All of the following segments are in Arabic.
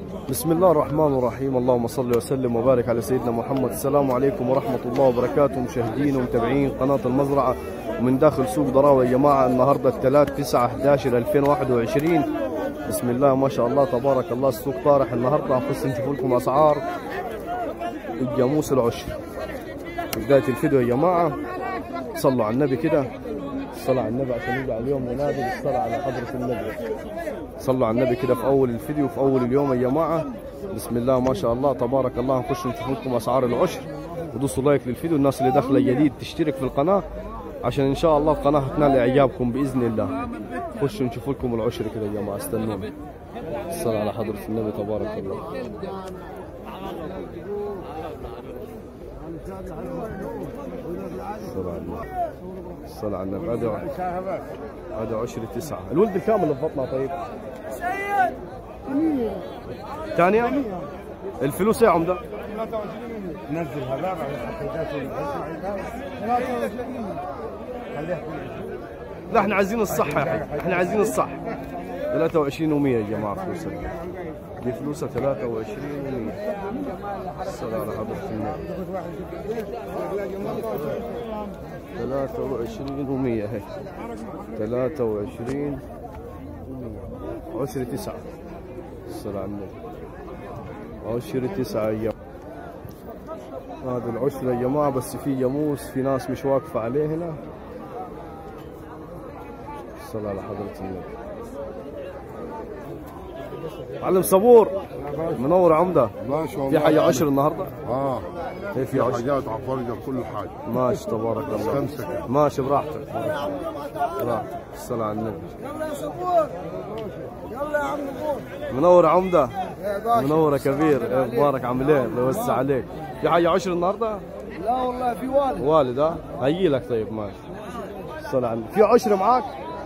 بسم الله الرحمن الرحيم. اللهم صل وسلم وبارك على سيدنا محمد. السلام عليكم ورحمة الله وبركاته، مشاهدين ومتابعين قناة المزرعة ومن داخل سوق ضراوة يا جماعة. النهاردة الثلاث 9/11/2021. بسم الله ما شاء الله تبارك الله، السوق طارح النهارده. هنخش نشوف لكم اسعار الجاموس العشر في بداية الفيديو يا جماعة. صلوا على النبي كده، الصلاة على النبي عشان يجي اليوم ينادي بالصلاة على حضرة النبي. صلوا على النبي كده في أول الفيديو في أول اليوم يا جماعة. بسم الله ما شاء الله تبارك الله. هنخش نشوف لكم أسعار العشر، ودوسوا لايك للفيديو. الناس اللي داخلة جديد تشترك في القناة عشان إن شاء الله القناة هتنال إعجابكم بإذن الله. خشوا نشوف لكم العشر كده يا جماعة، استنوني. الصلاة على حضرة النبي تبارك الله. الصلاة على النبي. هذا عشر 9. الولد الكامل اللي ببطنها طيب؟ ثانية؟ الفلوس يا عمدة؟ نزلها بقى لا احنا عايزين الصح يا حبيبي، احنا عايزين الصح. 23 و100 يا جماعة فلوسها. دي فلوسها 23 و100. الصلاة على حضرة النبي. 23 و100 اهي. 23 و100. عشر 9. الصلاة على النبي. عشر 9 يا جماعة. هذا العشر يا جماعة، بس في جاموس في ناس مش واقفة عليه هنا. الصلاة على حضرة النبي. معلم صبور منور عمده. ما شاء الله. في حاجة عشر النهارده؟ في حاجات عفرجة كل حاجة. ماشي تبارك الله. ماشي براحتك براحتك. الصلاة على النبي. يلا يا صبور، يلا يا عم نقول. منور عمده. منور يا كبير. مبارك عامل ايه؟ الله يوسع عليك. في حاجة عشر النهارده؟ لا والله في والد. والد ها؟ هيجي لك طيب ماشي. الصلاة على النبي. في عشر معاك؟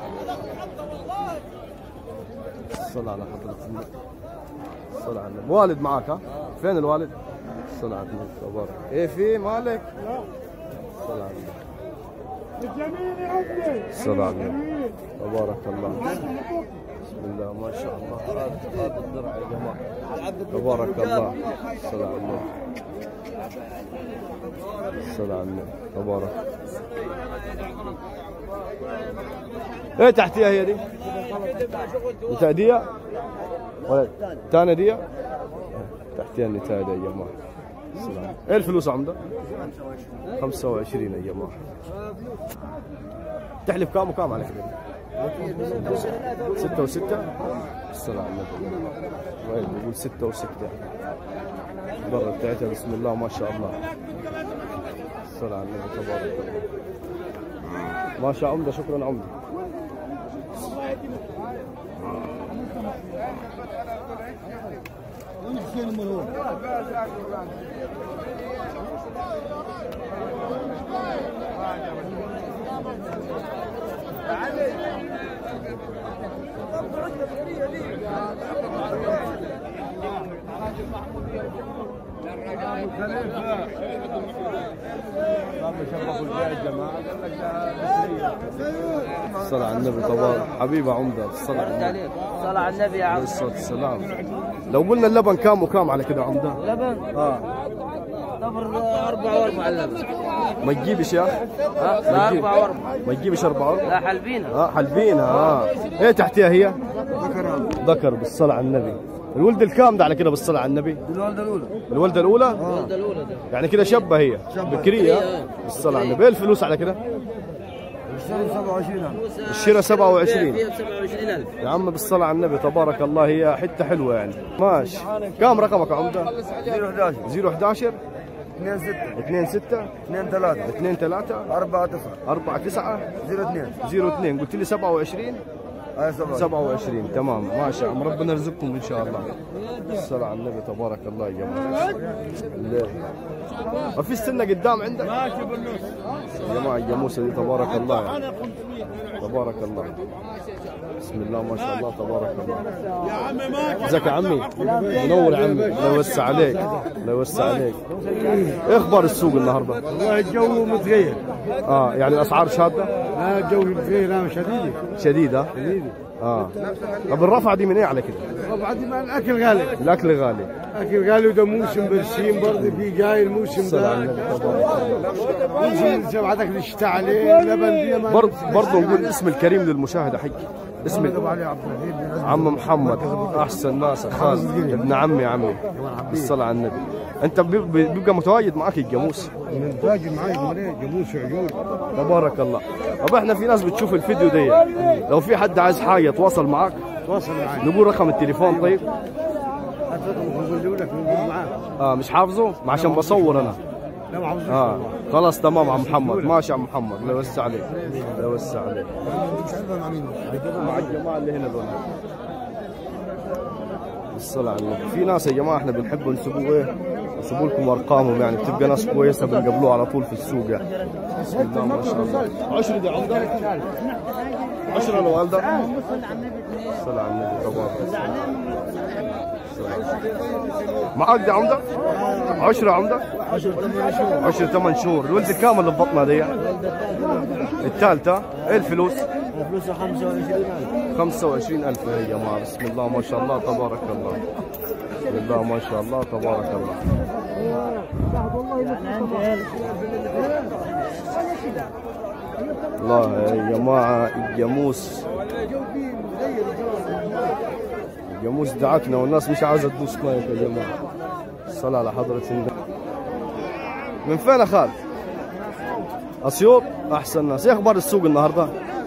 الصلاة على حضرة النبي. الصلاة على النبي. والد معاك ها؟ فين الوالد؟ الصلاة على النبي تبارك. ايه في مالك؟ الصلاة على النبي. الصلاة على النبي تبارك الله. بسم الله ما شاء الله. هذا الدرع يا جماعة تبارك الله. الصلاة على النبي. الصلاة على النبي تبارك. ايه تحتيها هي دي؟ نتاية ولا ثانية دي؟ تحتيها النتاية دي يا جماعة. السلام. ايه الفلوس عمده؟ 25 يا جماعة. تحلف كام وكام على كده؟ 6 و6. الصلاة على النبي. وين بيقول 6 و6. البرة بتاعتها بسم الله ما شاء الله. الصلاة على النبي تبارك الله. ما شاء عمده. شكرا عمده. الصلاة على النبي تبارك. حبيبي عمده. الصلاة على النبي. الصلاة على النبي يا عم. الصلاة والسلام. لو قلنا اللبن كام وكام على كده عمده؟ لبن؟ طبر 4 و4 اللبن. ما تجيبش يا اخي؟ لا 4 و4. ما تجيبش 4 و4؟ لا حلبينها. حلبينها. ايه تحتيها هي؟ ذكر بالصلاة على النبي. الولد الكام ده على كده بالصلاة على النبي؟ الوالدة الأولى. الولدة الأولى؟ الولدة الأولى ده. يعني كده شابة هي؟ بكرية. بالصلاة على النبي. ايه الفلوس على كده؟ الشهر 27. الشراء 27. فيها ب 27,000 يا عم بالصلاة على النبي تبارك الله. هي حتة حلوة يعني. ماشي. كام رقمك يا عمده؟ 011 011 2 6 2 2 3 2 3 4 9 4 9 0 2 02. قلت لي 27. 27 تمام. ماشي يا عم، ربنا يرزقكم ان شاء الله. الصلاة على النبي تبارك الله يا جماعة. ما في سنة قدام عندك؟ ماشي بالنص يا جماعة. الجاموسة دي تبارك الله يعني. تبارك الله. بسم الله ما شاء الله تبارك الله. يا عمي ما ازيك يا عمي؟ منور يا عمي. الله يوسع عليك. الله يوسع عليك. ايه اخبار السوق النهارده؟ والله الجو متغير. يعني الاسعار شاده؟ لا الجو متغير. لا شديدة. شديده؟ طب الرفعه دي من ايه على كده؟ وبعد ما الاكل غالي. الاكل غالي. اكل غالي وده موسم برسيم برضه في جاي الموسم ده. موسم بعدك الشتاء عليه لبن دي برضه نقول اسم الكريم للمشاهد حق اسم عم محمد احسن ناس خالد ابن عمي عمي بالصلاه على النبي. انت بيبقى متواجد معك الجاموس؟ متواجد معي جاموس عيون تبارك الله. طب احنا في ناس بتشوف الفيديو دي، لو في حد عايز حاجه يتواصل معك تواصل معي. نقول رقم التليفون. طيب نقول لك نقول معاه. مش حافظه عشان بصور انا. لا ما حافظه. خلاص تمام عم محمد. ماشي عم محمد. الله يوسع عليك. الله يوسع عليك. مع الجماعه اللي هنا دول بالصلاة على النبي. في ناس يا جماعه احنا بنحب نسيبوا ايه، نسيبوا لكم ارقامهم، يعني بتبقى ناس كويسه بنقابلوها على طول في السوق يعني. بسم الله ما شاء الله. 10 دي عمده 10 الوالده. الصلاة على النبي تبارك. معاك دي عمده 10 عمده 10 8 شهور. الولد الكامل اللي ببطنها دي الثالثه ايه الفلوس؟ فلوسه 25,000. 25,000 يا جماعه. بسم الله ما شاء الله تبارك الله. بسم الله ما شاء الله تبارك الله. الله يا جماعه الجاموس دعكنا والناس مش عايزه تدوس مايك يا جماعه. الصلاه على حضره النبي. من فين يا خالد؟ اسيوط احسن ناس. ايه اخبار السوق النهارده؟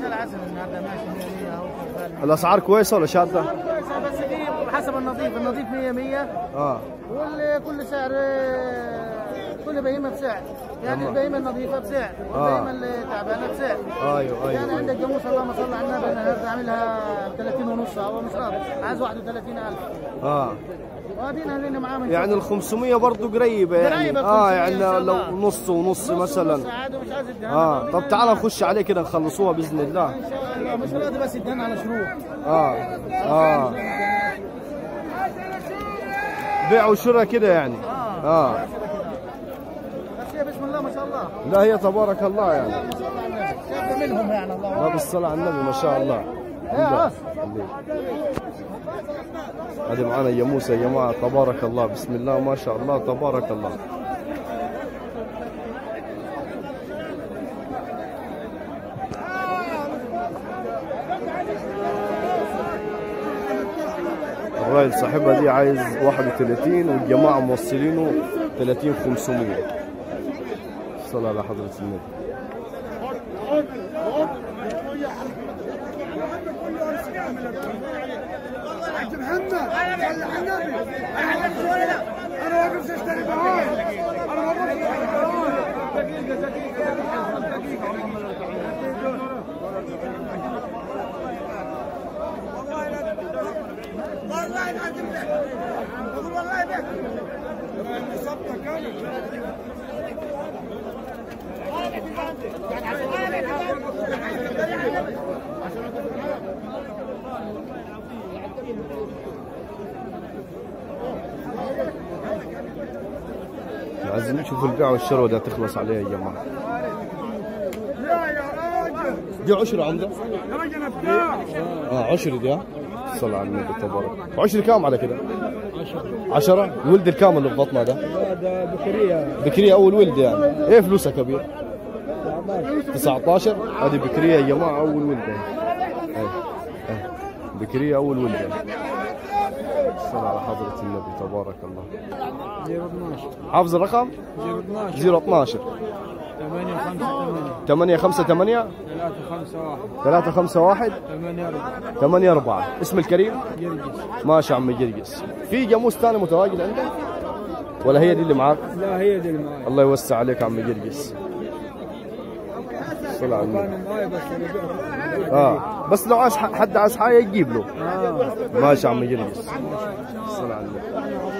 الاسعار كويسه ولا شاده؟ كويسه بس دي حسب النظيف 100 وكل سعر كل بهيمه بسعر، يعني البهيمه النظيفه بسعر والبهيمه اللي تعبانه بسعر. ايوه يعني عندك جاموس اللهم صل على النبي انا عاملها 30 ونص، هو مش راضي عايز 31,000. وادينا هذين معاه يعني ال 500 برضه قريبه يعني. يعني لو نص ونص مثلا. طب تعال نخش عليه كده نخلصوها باذن الله. ان شاء الله مش راضي بس يدهن على شروط. بيع وشراء كده يعني. بس هي بسم الله ما شاء الله. لا هي تبارك الله يعني. شاب منهم يعني الله. لا بالصلاة على النبي ما شاء الله. هذه معانا جاموس يا جماعة تبارك الله. بسم الله ما شاء الله تبارك الله. الراجل صاحبها دي عايز 31 والجماعة موصلينه 30,500. الصلاة على حضرة النبي. حاج محمد صل على النبي. انا واقف اشتري بهاي. انا والله العظيم بقول والله بك صبتك كامل. عايزين نشوف البيع والشراء وده تخلص عليها يا جماعه. لا يا راجل دي 10 عندك؟ يا راجل ابداع. 10 دي. صلى على النبي تبارك. 10 كام على كده؟ 10 الولد الكامل اللي في بطنها ده؟ هذا بكريه اول ولد يعني. ايه فلوسها كبير؟ 19. هذه بكريه يا جماعه اول ولد يعني. بكريه اول ولد يعني. صلى على حضرة النبي تبارك الله. 012 حافظ الرقم؟ 012 858 351 84. اسم الكريم؟ ماشي يا عم جرجس. في جاموس ثاني متواجد عندك؟ ولا هي دي اللي معاك؟ لا هي دي اللي معايا. الله يوسع عليك يا عم جرجس. صلى على النبي. بس لو عايز حد عايز حاجه يجيب له. ماشي يا عم جرجس. صلى على النبي.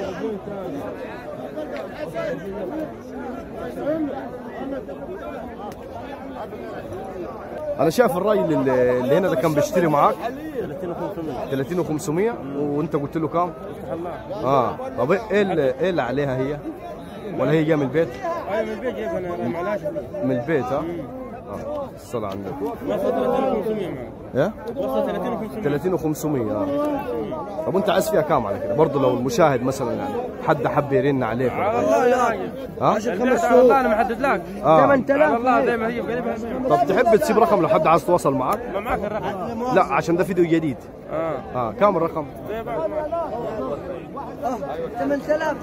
انا شايف الراجل اللي هنا ده كان بيشتري معاك 30,500 وانت قلت له كام؟ طب ايه اللي عليها هي؟ ولا هي جايه من البيت؟ من البيت جايبها انا معلهاش. من البيت الصلاة على النبي. وصل 3500 معك. ايه؟ وصل 30 و500. طب وانت عايز فيها كام على كده؟ برضه لو المشاهد مثلا يعني حد حب يرن عليك على الله يا راجل. ها؟ البيت على الله انا محدد لك. 8000 على الله زي ما هي قريبها. طب تحب تسيب رقم لو حد عايز يتواصل معك؟ ما معك الرقم. لا عشان ده فيديو جديد. كام الرقم؟ زي بعض معك. 8000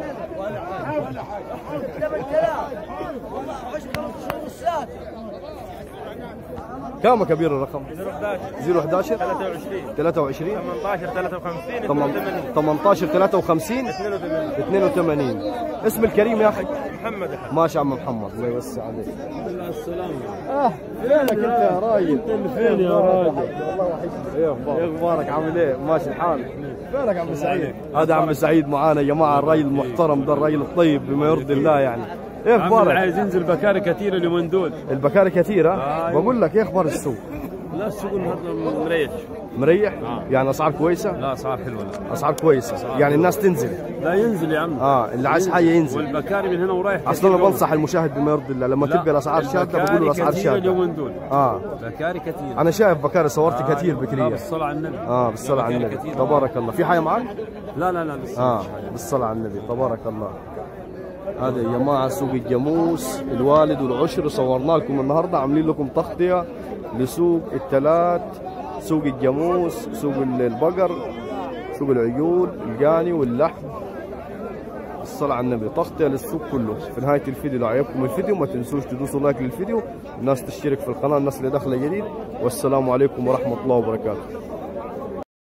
كام كبير الرقم؟ 011 23 18 53 82. اسم الكريم يا اخي محمد. ماشي عم محمد، الله يوسع عليك. فينك انت يا راجل؟ انت فين يا راجل؟ ايه اخبارك؟ عامل ايه؟ ماشي الحال؟ فينك عم سعيد؟ هذا عم سعيد معانا يا جماعه، الراجل المحترم ده، الراجل الطيب بما يرضي الله يعني. ايه اخبارك؟ عايز ينزل بكاري كثير اليومين دول. البكاري كثيره؟ بقول لك ايه اخبار السوق؟ لا السوق النهارده مريح. مريح؟ يعني اسعار كويسه؟ لا اسعار حلوه. لا اسعار كويسه، يعني الناس تنزل. لا ينزل يا عم. اللي عايز حاجه ينزل. والبكاري من هنا ورايح. اصلا انا بنصح المشاهد بما يرضي الله، لما تبقى الاسعار شاده بقول له الاسعار شاده. اليومين دول اه بكاري كثير. انا شايف بكاري، صورت كثير بكريه. بالصلاه على النبي. بالصلاه على النبي تبارك الله. في حاجه معك؟ لا لسه بالصلاه على النبي تبارك الله. هذا يا جماعه سوق الجاموس الوالد والعشر، صورنا لكم النهارده، عاملين لكم تغطيه لسوق الثلاث، سوق الجاموس، سوق البقر، سوق العيون، الجاني واللحم. الصلاة على النبي، تغطية للسوق كله. في نهاية الفيديو لو عجبكم الفيديو ما تنسوش تدوسوا لايك للفيديو، الناس تشترك في القناة، الناس اللي داخلة جديد. والسلام عليكم ورحمة الله وبركاته.